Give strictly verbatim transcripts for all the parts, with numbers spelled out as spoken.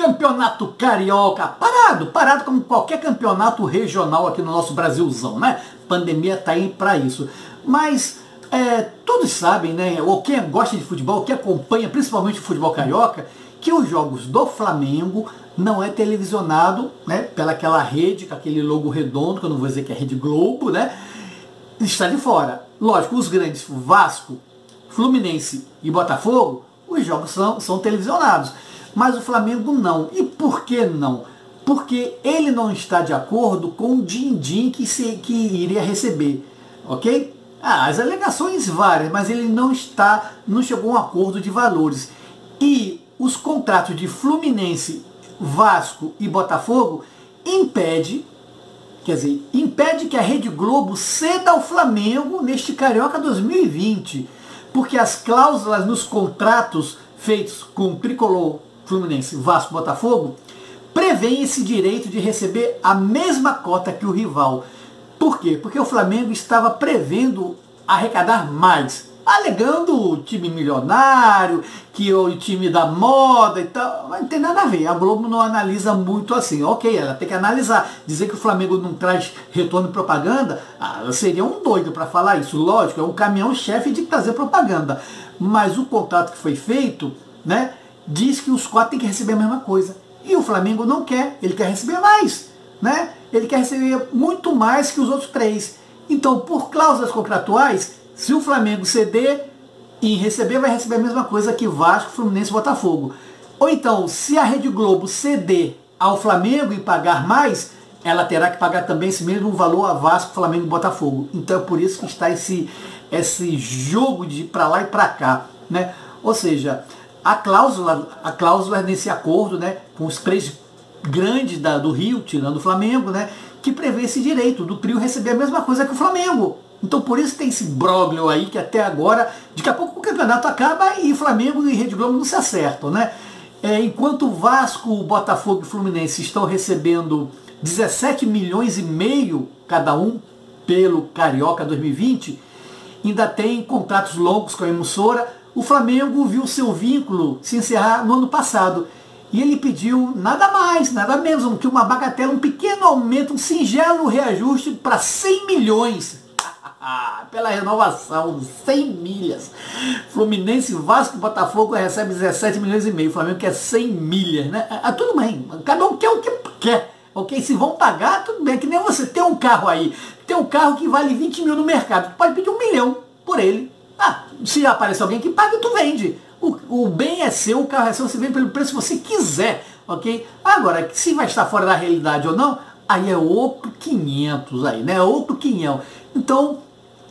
Campeonato Carioca, parado, parado como qualquer campeonato regional aqui no nosso Brasilzão, né? Pandemia tá aí para isso. Mas é, todos sabem, né? Ou quem gosta de futebol, quem acompanha principalmente o futebol carioca, que os jogos do Flamengo não é televisionado, né? Pela aquela rede, com aquele logo redondo, que eu não vou dizer que é Rede Globo, né? Está de fora. Lógico, os grandes Vasco, Fluminense e Botafogo, os jogos são, são televisionados. Mas o Flamengo não. E por que não? Porque ele não está de acordo com o din-din que, se, que iria receber. Ok? Ah, as alegações várias, mas ele não está, não chegou a um acordo de valores. E os contratos de Fluminense, Vasco e Botafogo impede, quer dizer, impede que a Rede Globo ceda ao Flamengo neste Carioca dois mil e vinte. Porque as cláusulas nos contratos feitos com o Tricolor, Fluminense, Vasco, Botafogo, prevêem esse direito de receber a mesma cota que o rival. Por quê? Porque o Flamengo estava prevendo arrecadar mais, alegando o time milionário, que o time da moda e tal, mas não tem nada a ver. A Globo não analisa muito assim. Ok, ela tem que analisar. Dizer que o Flamengo não traz retorno de propaganda, ah, seria um doido para falar isso. Lógico, é um caminhão-chefe de trazer propaganda. Mas o contrato que foi feito, né, diz que os quatro têm que receber a mesma coisa. E o Flamengo não quer, ele quer receber mais, né? Ele quer receber muito mais que os outros três. Então, por cláusulas contratuais, se o Flamengo ceder e receber, vai receber a mesma coisa que Vasco, Fluminense e Botafogo. Ou então, se a Rede Globo ceder ao Flamengo e pagar mais, ela terá que pagar também esse mesmo valor a Vasco, Flamengo e Botafogo. Então é por isso que está esse, esse jogo de para lá e para cá, né? Ou seja, a cláusula, a cláusula nesse acordo, né, com os três grandes da, do Rio, tirando o Flamengo, né, que prevê esse direito do trio receber a mesma coisa que o Flamengo. Então por isso tem esse bróglio aí que até agora, daqui a pouco o campeonato acaba e Flamengo e Rede Globo não se acertam, né? É, enquanto Vasco, Botafogo e Fluminense estão recebendo dezessete milhões e meio cada um pelo Carioca dois mil e vinte, ainda tem contratos longos com a emissora. O Flamengo viu seu vínculo se encerrar no ano passado. E ele pediu nada mais, nada menos do que uma bagatela, um pequeno aumento, um singelo reajuste para cem milhões. Pela renovação, cem milhas. Fluminense, Vasco e Botafogo recebe dezessete milhões e meio. O Flamengo quer cem milhas, né? Ah, tudo bem, cada um quer o que quer. Ok? Se vão pagar, tudo bem. Que nem você tem um carro aí. Tem um carro que vale vinte mil no mercado. Tu pode pedir um milhão por ele. Ah, se aparecer alguém que paga, tu vende. O, o bem é seu, o carro é seu, você vende pelo preço que você quiser, ok? Agora, se vai estar fora da realidade ou não, aí é outro quinhentos aí, né? Outro quinhão. Então,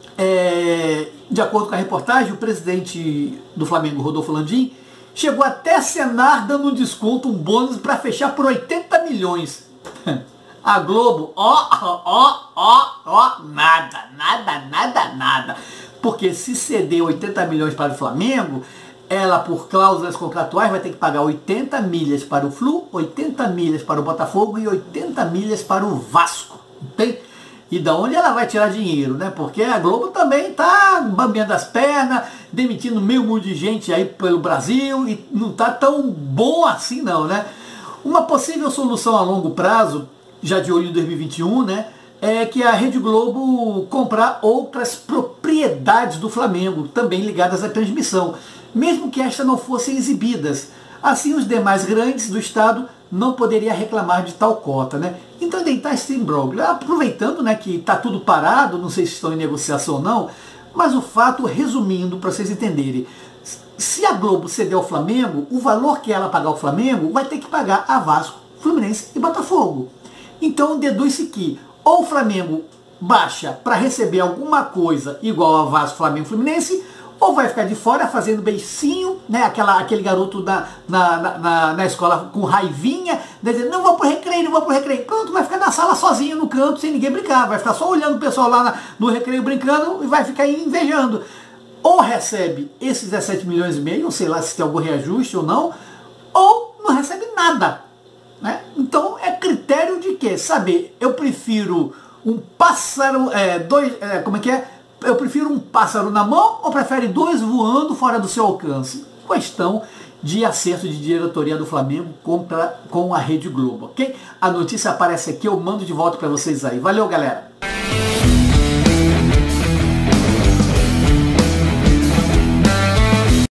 é, de acordo com a reportagem, o presidente do Flamengo, Rodolfo Landim, chegou até a acenar dando um desconto, um bônus para fechar por oitenta milhões. A Globo, ó, ó, ó, ó, nada, nada, nada, nada. Porque se ceder oitenta milhões para o Flamengo, ela, por cláusulas contratuais, vai ter que pagar oitenta milhas para o Flu, oitenta milhas para o Botafogo e oitenta milhas para o Vasco. Entende? E da onde ela vai tirar dinheiro, né? Porque a Globo também está bambeando as pernas, demitindo meio mundo de gente aí pelo Brasil e não está tão bom assim não, né? Uma possível solução a longo prazo, já de olho em dois mil e vinte e um, né? É que a Rede Globo comprar outras propriedades do Flamengo, também ligadas à transmissão, mesmo que estas não fossem exibidas. Assim, os demais grandes do estado não poderiam reclamar de tal cota, né? Então, deitar esse imbróglio, aproveitando, né, que está tudo parado, não sei se estão em negociação ou não, mas o fato, resumindo, para vocês entenderem, se a Globo ceder ao Flamengo, o valor que ela pagar ao Flamengo vai ter que pagar a Vasco, Fluminense e Botafogo. Então, deduz-se que ou o Flamengo baixa para receber alguma coisa igual a Vasco, Flamengo e Fluminense, ou vai ficar de fora fazendo beicinho, né? Aquela, aquele garoto na, na, na, na escola com raivinha, dizendo, não vou pro recreio, não vou pro recreio. Pronto, vai ficar na sala sozinho no canto, sem ninguém brincar. Vai ficar só olhando o pessoal lá na, no recreio brincando e vai ficar aí invejando. Ou recebe esses dezessete milhões e meio, sei lá se tem algum reajuste ou não, ou não recebe nada, né? Então é critério de quê? Saber, eu prefiro um pássaro, é, dois, é, como é que é? Eu prefiro um pássaro na mão ou prefere dois voando fora do seu alcance? questão de acerto de diretoria do Flamengo contra, com a Rede Globo, ok? A notícia aparece aqui, eu mando de volta para vocês aí. Valeu, galera!